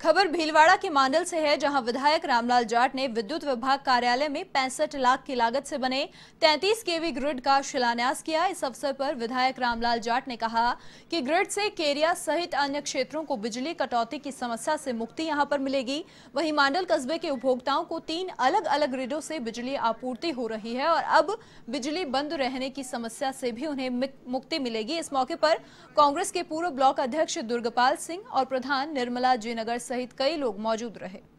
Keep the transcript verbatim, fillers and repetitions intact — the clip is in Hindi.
खबर भीलवाड़ा के मांडल से है, जहां विधायक रामलाल जाट ने विद्युत विभाग कार्यालय में पैंसठ लाख की लागत से बने तैंतीस केवी ग्रिड का शिलान्यास किया। इस अवसर पर विधायक रामलाल जाट ने कहा कि ग्रिड से केरिया सहित अन्य क्षेत्रों को बिजली कटौती की समस्या से मुक्ति यहां पर मिलेगी। वहीं मांडल कस्बे के उपभोक्ताओं को तीन अलग अलग ग्रिडों से बिजली आपूर्ति हो रही है और अब बिजली बंद रहने की समस्या से भी उन्हें मुक्ति मिलेगी। इस मौके पर कांग्रेस के पूर्व ब्लॉक अध्यक्ष दुर्गपाल सिंह और प्रधान निर्मला जी नगर सहित कई लोग मौजूद रहे।